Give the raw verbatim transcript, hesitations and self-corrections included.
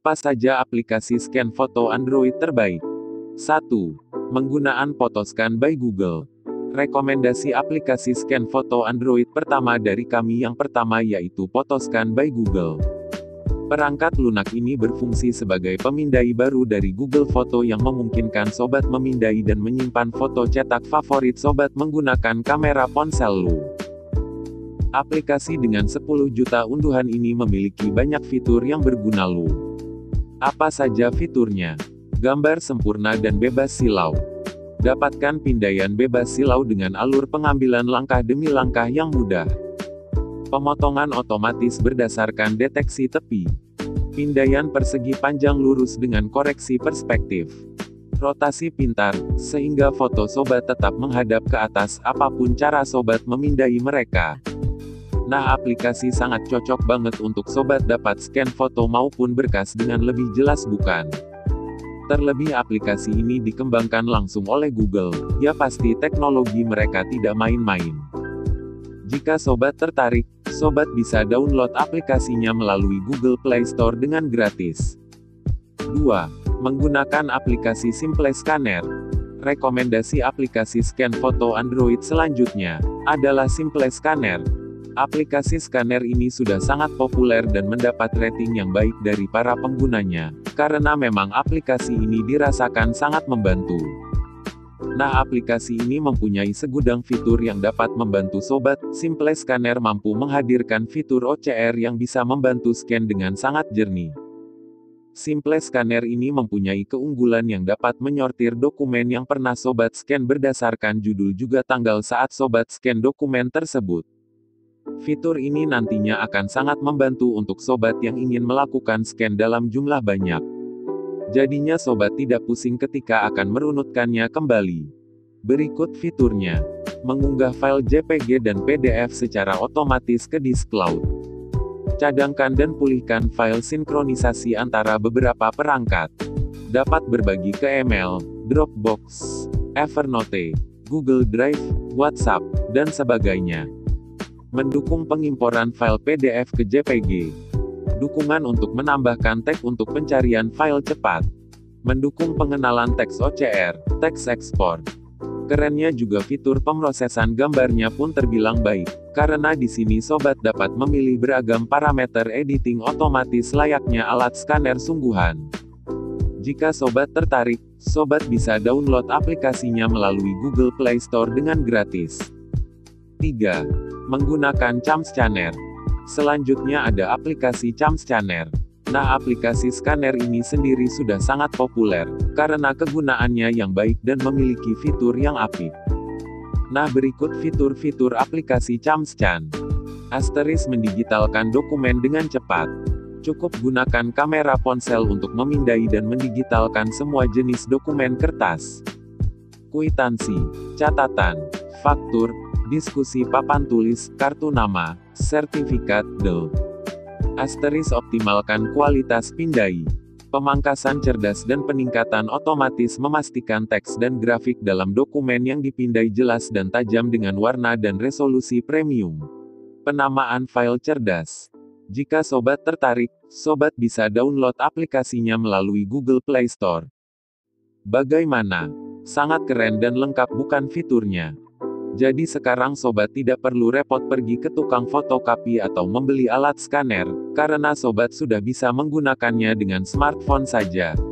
Apa saja aplikasi scan foto Android terbaik? satu. Penggunaan Photoscan by Google. Rekomendasi aplikasi scan foto Android pertama dari kami yang pertama yaitu Photoscan by Google. Perangkat lunak ini berfungsi sebagai pemindai baru dari Google Foto yang memungkinkan sobat memindai dan menyimpan foto cetak favorit sobat menggunakan kamera ponsel lu. Aplikasi dengan sepuluh juta unduhan ini memiliki banyak fitur yang berguna lu. Apa saja fiturnya? Gambar sempurna dan bebas silau. Dapatkan pindaian bebas silau dengan alur pengambilan langkah demi langkah yang mudah. Pemotongan otomatis berdasarkan deteksi tepi. Pindaian persegi panjang lurus dengan koreksi perspektif. Rotasi pintar, sehingga foto sobat tetap menghadap ke atas apapun cara sobat memindai mereka. Nah, aplikasi sangat cocok banget untuk sobat dapat scan foto maupun berkas dengan lebih jelas bukan? Terlebih aplikasi ini dikembangkan langsung oleh Google, ya pasti teknologi mereka tidak main-main. Jika sobat tertarik, sobat bisa download aplikasinya melalui Google Play Store dengan gratis. dua. Menggunakan aplikasi Simple Scanner. Rekomendasi aplikasi scan foto Android selanjutnya adalah Simple Scanner. Aplikasi scanner ini sudah sangat populer dan mendapat rating yang baik dari para penggunanya, karena memang aplikasi ini dirasakan sangat membantu. Nah, aplikasi ini mempunyai segudang fitur yang dapat membantu sobat. Simple Scanner mampu menghadirkan fitur O C R yang bisa membantu scan dengan sangat jernih. Simple Scanner ini mempunyai keunggulan yang dapat menyortir dokumen yang pernah sobat scan berdasarkan judul juga tanggal saat sobat scan dokumen tersebut. Fitur ini nantinya akan sangat membantu untuk sobat yang ingin melakukan scan dalam jumlah banyak. Jadinya sobat tidak pusing ketika akan merunutkannya kembali. Berikut fiturnya. Mengunggah file J P G dan P D F secara otomatis ke disk cloud. Cadangkan dan pulihkan file sinkronisasi antara beberapa perangkat. Dapat berbagi ke email, Dropbox, Evernote, Google Drive, WhatsApp, dan sebagainya. Mendukung pengimporan file P D F ke J P G. Dukungan untuk menambahkan tag untuk pencarian file cepat. Mendukung pengenalan teks O C R, teks ekspor. Kerennya juga fitur pemrosesan gambarnya pun terbilang baik, karena di sini sobat dapat memilih beragam parameter editing otomatis layaknya alat scanner sungguhan. Jika sobat tertarik, sobat bisa download aplikasinya melalui Google Play Store dengan gratis. tiga. Menggunakan Chams Scanner. Selanjutnya ada aplikasi Chams Scanner. Nah, aplikasi scanner ini sendiri sudah sangat populer, karena kegunaannya yang baik dan memiliki fitur yang apik. Nah, berikut fitur-fitur aplikasi Chams Scan. Asteris mendigitalkan dokumen dengan cepat. Cukup gunakan kamera ponsel untuk memindai dan mendigitalkan semua jenis dokumen kertas. Kwitansi, catatan, faktur, diskusi papan tulis, kartu nama, sertifikat, D L. Asteris optimalkan kualitas pindai. Pemangkasan cerdas dan peningkatan otomatis memastikan teks dan grafik dalam dokumen yang dipindai jelas dan tajam dengan warna dan resolusi premium. Penamaan file cerdas. Jika sobat tertarik, sobat bisa download aplikasinya melalui Google Play Store. Bagaimana? Sangat keren dan lengkap bukan fiturnya? Jadi sekarang sobat tidak perlu repot pergi ke tukang fotokopi atau membeli alat scanner, karena sobat sudah bisa menggunakannya dengan smartphone saja.